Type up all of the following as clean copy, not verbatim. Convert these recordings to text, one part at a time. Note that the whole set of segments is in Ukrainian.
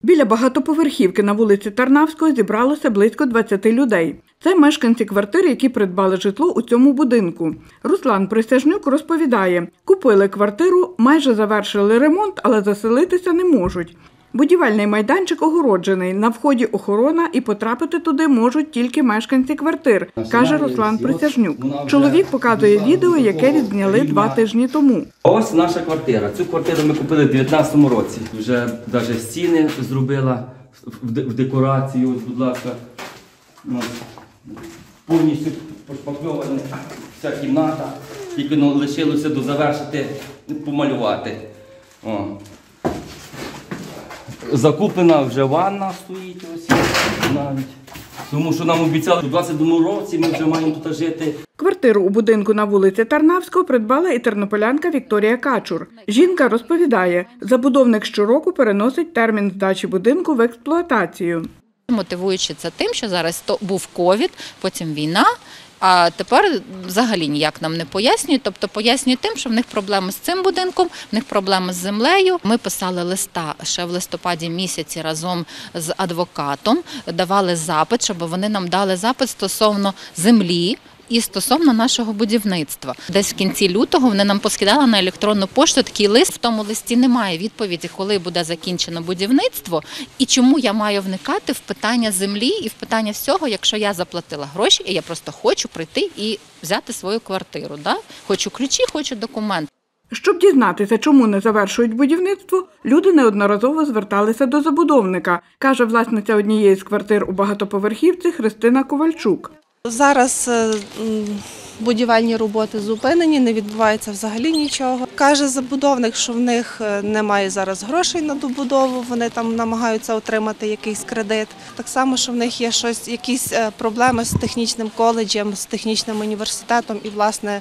Біля багатоповерхівки на вулиці Тарнавської зібралося близько 20 людей. Це мешканці квартир, які придбали житло у цьому будинку. Руслан Присяжнюк розповідає, купили квартиру, майже завершили ремонт, але заселитися не можуть. Будівельний майданчик огороджений, на вході охорона і потрапити туди можуть тільки мешканці квартир, каже Руслан Присяжнюк. Чоловік показує відео, яке відзняли 2 тижні тому. Ось наша квартира. Цю квартиру ми купили в 2019 році. Вже навіть стіни зробила в декорацію, будь ласка. Повністю пошпакльована вся кімната, тільки лишилося дозавершити, помалювати. Закуплена вже ванна стоїть ось навіть. Тому що нам обіцяли, що в 2022 році ми вже маємо тут жити. Квартиру у будинку на вулиці Тарнавського придбала і тернополянка Вікторія Качур. Жінка розповідає, забудовник щороку переносить термін здачі будинку в експлуатацію. Мотивуючи це тим, що зараз був ковід, потім війна, а тепер взагалі ніяк нам не пояснюють. Тобто пояснюють тим, що в них проблеми з цим будинком, в них проблеми з землею. Ми писали листа ще в листопаді місяці разом з адвокатом, давали запит, щоб вони нам дали запит стосовно землі і стосовно нашого будівництва. Десь в кінці лютого вони нам поскидали на електронну пошту такий лист. В тому листі немає відповіді, коли буде закінчено будівництво і чому я маю вникати в питання землі і в питання всього, якщо я заплатила гроші і я просто хочу прийти і взяти свою квартиру. Да? Хочу ключі, хочу документ. Щоб дізнатися, чому не завершують будівництво, люди неодноразово зверталися до забудовника, каже власниця однієї з квартир у багатоповерхівці Христина Ковальчук. Зараз будівельні роботи зупинені, не відбувається взагалі нічого. Каже забудовник, що в них немає зараз грошей на добудову, вони там намагаються отримати якийсь кредит. Так само, що в них є якісь проблеми з технічним коледжем, з технічним університетом і, власне,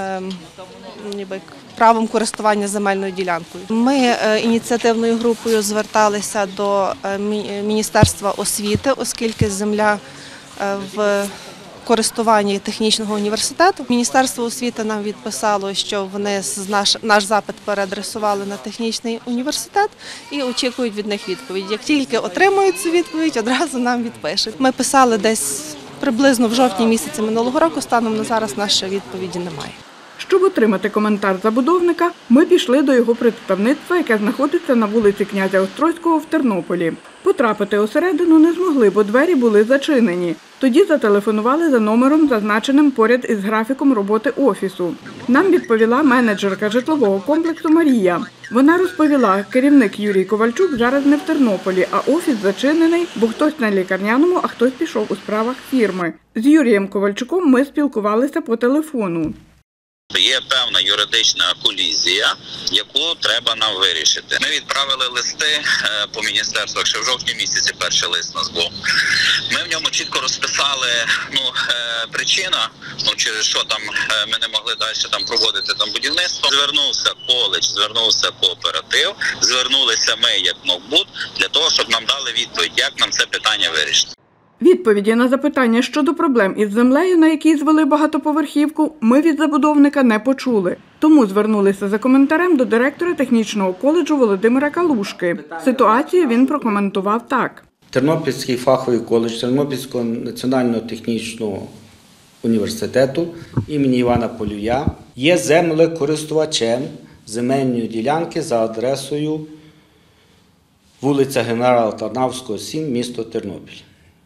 правом користування земельною ділянкою. Ми ініціативною групою зверталися до Міністерства освіти, оскільки земля в користуванні технічного університету. Міністерство освіти нам відписало, що вони наш запит переадресували на технічний університет і очікують від них відповідь. Як тільки отримують цю відповідь, одразу нам відпишуть. Ми писали десь приблизно в жовтні місяці минулого року, станом на зараз нашої відповіді немає. Щоб отримати коментар забудовника, ми пішли до його представництва, яке знаходиться на вулиці Князя Острозького в Тернополі. Потрапити усередину не змогли, бо двері були зачинені. Тоді зателефонували за номером, зазначеним поряд із графіком роботи офісу. Нам відповіла менеджерка житлового комплексу Марія. Вона розповіла, керівник Юрій Ковальчук зараз не в Тернополі, а офіс зачинений, бо хтось на лікарняному, а хтось пішов у справах фірми. З Юрієм Ковальчуком ми спілкувалися по телефону. Є певна юридична колізія, яку треба нам вирішити. Ми відправили листи по міністерствах, ще в жовтні місяці перший лист у нас був. Ми в ньому чітко розписали причина, через що там ми не могли далі проводити будівництво. Звернувся коледж, звернувся кооператив, звернулися ми як НОКБУД для того, щоб нам дали відповідь, як нам це питання вирішити. Відповіді на запитання щодо проблем із землею, на якій звели багатоповерхівку, ми від забудовника не почули. Тому звернулися за коментарем до директора технічного коледжу Володимира Калушки. Ситуацію він прокоментував так. Тернопільський фаховий коледж Тернопільського національного технічного університету імені Івана Полюя є землекористувачем земельної ділянки за адресою вулиця Генерала Тарнавського, 7, місто Тернопіль.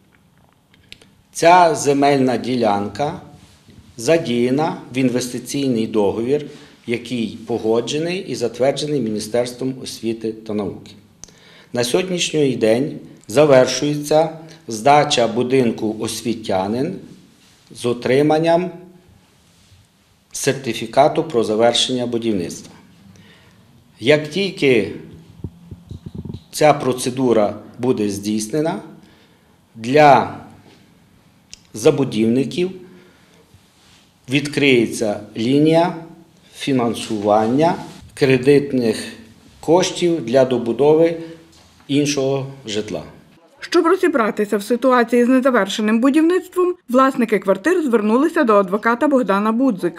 Ця земельна ділянка задіяна в інвестиційний договір, який погоджений і затверджений Міністерством освіти та науки. На сьогоднішній день завершується здача будинку освітянин з отриманням сертифікату про завершення будівництва. Як тільки ця процедура буде здійснена, для забудівників відкриється лінія фінансування кредитних коштів для добудови іншого житла. Щоб розібратися в ситуації з незавершеним будівництвом, власники квартир звернулися до адвоката Богдана Будзика.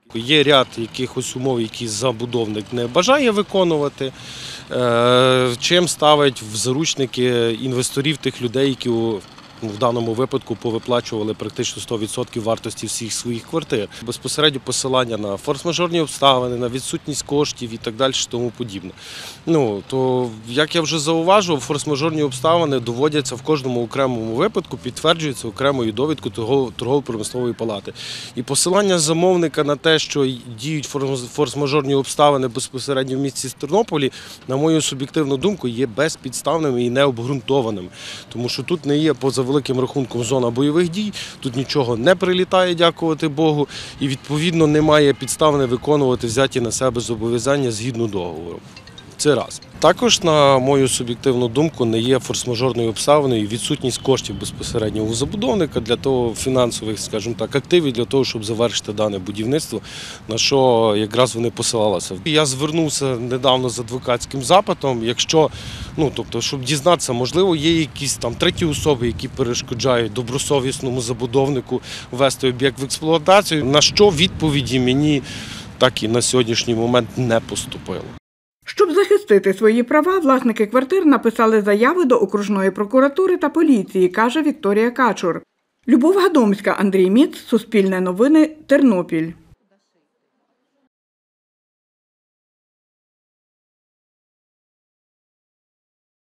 Є ряд якихось умов, які забудовник не бажає виконувати, чим ставить в заручники інвесторів тих людей, які в даному випадку повиплачували практично 100% вартості всіх своїх квартир. Безпосередньо посилання на форс-мажорні обставини, на відсутність коштів і так далі, тому подібне. То, як я вже зауважував, форс-мажорні обставини доводяться в кожному окремому випадку, підтверджуються окремою довідкою торгово-промислової палати. І посилання замовника на те, що діють форс-мажорні обставини безпосередньо в місті Тернополі, на мою суб'єктивну думку, є безпідставними і необґрунтованими. Тому що тут не є поза великим рахунком зона бойових дій, тут нічого не прилітає, дякувати Богу, і відповідно немає підстав не виконувати взяті на себе зобов'язання згідно договору. Це раз. Також, на мою суб'єктивну думку, не є форс-мажорною обставиною відсутність коштів безпосередньо у забудовника для того фінансових, скажімо так, активів для того, щоб завершити дане будівництво, на що якраз вони посилалися. Я звернувся недавно з адвокатським запитом, якщо, щоб дізнатися, можливо, є якісь там треті особи, які перешкоджають добросовісному забудовнику ввести об'єкт в експлуатацію, на що відповіді мені так і на сьогоднішній момент не поступило. Щоб захистити свої права, власники квартир написали заяви до окружної прокуратури та поліції, каже Вікторія Качур. Любов Гадомська, Андрій Міц, Суспільне новини, Тернопіль.